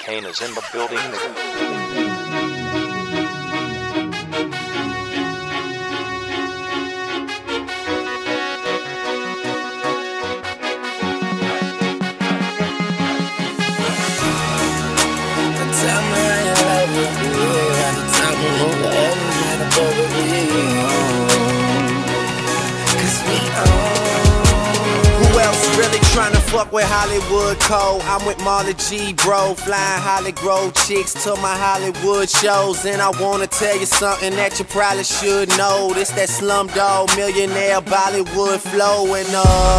Kane is in the building. Who else really tryna fuck with Hollywood Cole? I'm with Marley G, bro, flying Holly Grove chicks to my Hollywood shows. And I wanna tell you something that you probably should know. This that Slumdog Millionaire Bollywood flow. And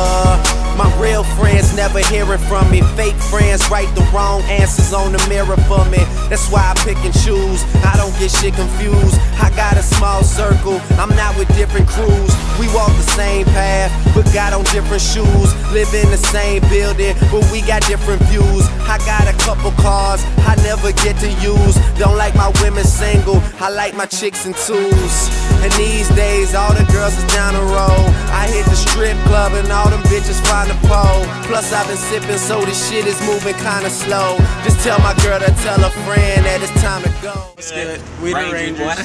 my real friends never hearing from me. Fake friends write the wrong answers on the mirror for me. That's why I pick and choose. I don't get shit confused. I got a small circle. I'm not with different crews. We walk the same path, but got on different shoes. Live in the same building, but we got different views. I got a couple cars I never get to use. Don't like my women single. I like my chicks in twos. And these days, all the girls is down the road. I hit the strip club and all them bitches find a pole. Plus I've been sipping, so this shit is moving kinda slow. Just tell my girl to tell a friend that it's time to go. It's good. We the Rangers.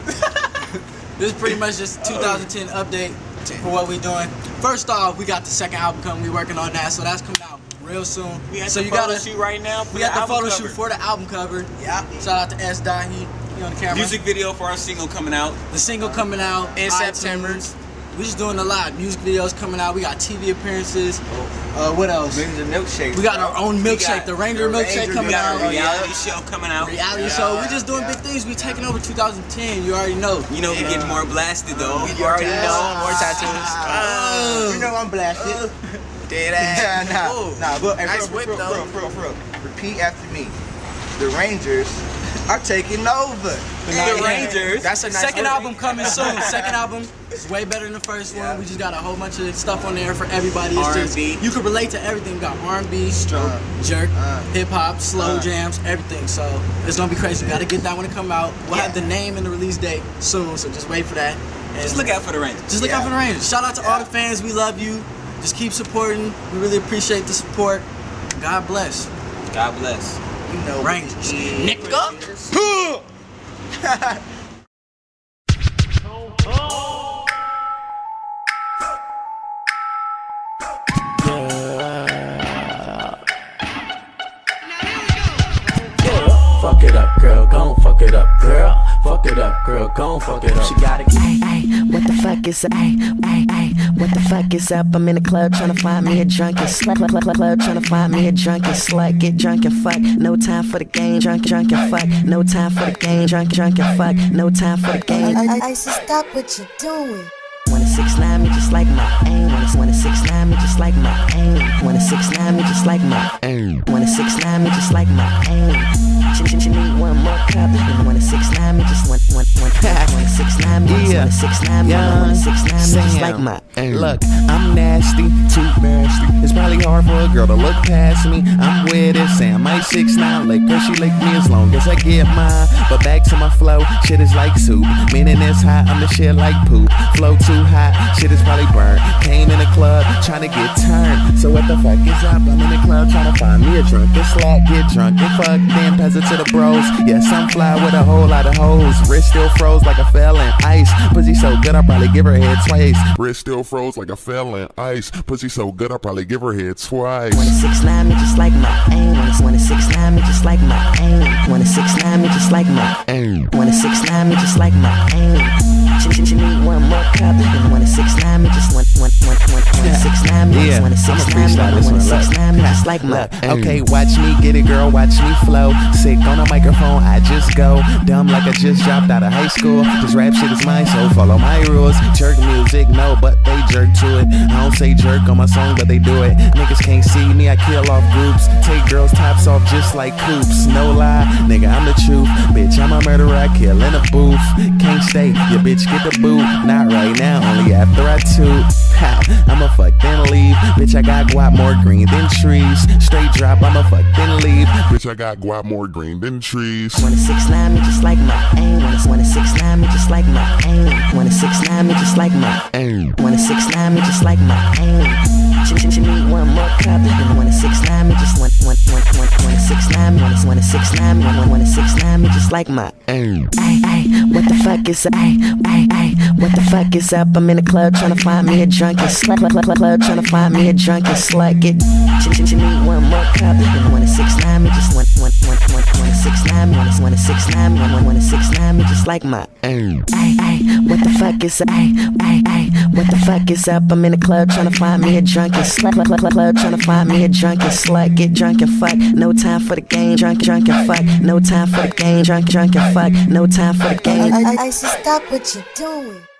This is pretty much just 2010 update for what we're doing. First off, we got the second album coming. We're working on that, so that's coming out real soon. We at so the you photo gotta shoot right now. We got the photo shoot for the album cover. Yeah. Shout out to S. Dot. He on the camera. Music video for our single coming out. The single coming out in September. We just doing a lot. Music videos coming out. We got TV appearances. What else? Ranger milkshake. We got our own milkshake. The Ranger milkshake coming out. We got a reality show coming out. Reality show. We just doing big things. We taking over 2010. You already know. You know we getting more blasted though. You already know. More tattoos. You know I'm blasted. Dead ass. Nah, but hey, Nice whip, though. for real. Repeat after me. The Rangers are taking over. The Rangers. That's a nice second album coming soon. Second album is way better than the first one. We just got a whole bunch of stuff on there for everybody. It's R&B. just, you can relate to everything. We got R&B, stroke, jerk, hip hop, slow jams, everything. So it's gonna be crazy. We gotta get that one to come out. We'll have the name and the release date soon. So just wait for that. And Just look out for the Rangers. Just look out for the Rangers. Shout out to all the fans. We love you. Just keep supporting. We really appreciate the support. God bless. God bless. You know, Rangers. Nigga. Fuck it up, girl, gon' fuck it up, girl. Fuck it up, girl, gon' fuck it up. She gotta get. Ay, what the fuck is up? Ay, what the fuck is up? I'm in the club tryna find me a drunken slut. Club tryna find me a drunken slut. Get drunk and fuck. No time for the game. Drunk and fuck. No time for the game. Drunk and fuck. No time for the game. I said stop what you doing. Wanna 6ix9ine me just like my aim. Wanna 6ix9ine me just like my aim. Wanna 6ix9ine me just like my aim. Wanna 6ix9ine me just like my aim. She need one more cup. Wanna 6ix9ine me just one. Wanna 6ix9ine me. Wanna 6ix9ine me. Wanna 6ix9ine me just like my aim. Look, I'm nasty, too nasty. It's probably hard for a girl to look past me. I'm with it, say I might 6ix9ine lick her. She lick me as long as I get mine. But back to my flow, shit is like soup. Meaning it's hot, I'm the shit like poop. Flow too hot, shit is probably burnt. Came in the club, tryna get turned. So what the fuck is up? I'm in the club tryna find me a drunken slut. Get drunk and fuck, then pass it to the bros. Yes, I'm fly with a whole lot of hoes. Wrist still froze like I fell in ice. Pussy so good, I'll probably give her head twice. Wrist still froze like I fell in ice. Pussy so good, I'll probably give her head twice. Wanna 6ix9ine me just like my aim. Wanna 6ix9ine me just like my aim. Wanna 6ix9ine me just like my aim. Wanna 6ix9ine me just like my aim. She need one more cup. Wanna 6ix9ine me just one. Wanna 6ix9ine me. Wanna 6ix9ine me. Wanna 6ix9ine me just like my aim. Okay, watch me get it, girl, watch me flow. Sick on a microphone, I just go dumb like I just dropped out of high school. This rap shit is mine, so follow my rules. Jerk music, no, but they jerk to it. I don't say jerk on my song, but they do it. Niggas can't see me, I kill off groups. Take girls' tops off just like coops. No lie, nigga, I'm the truth. Bitch, I'm a murderer, I kill in a booth. Can't stay, your bitch get the boot. Not right now, only after I toot. Ha, I'ma fuck then leave. Bitch, I got guap more green than trees. Straight drop, I'ma fuck then leave. Bitch, I got guap more green than trees. Wanna 6ix9ine me just like my aim. Wanna 6ix9ine me just like my aim. Wanna 6ix9ine me just like my aim. Wanna 6ix9ine me just like my aim. She need one more cup. And wanna 6'9" me, just wanna 6'9" me, wanna 6'9" me, wanna 6'9" me, just like my. Ay, what the fuck is up? Ay, what the fuck is up? I'm in the club tryna find me a drunken slut. Club tryna find me a drunken slut. Get. She need one more cup. And wanna 6'9" me, just wanna 6'9" me, wanna 6'9" me, wanna 6'9" me, just like my. Ay, what the fuck is up? Ay, what the fuck is up? I'm in the club tryna find me a drunken slut. Club tryna find me a drunken slut. Get drunk and fuck, no time for the game. Drunk and fuck, no time for the game. Drunk and fuck, no time for the game. I should stop what you're doing.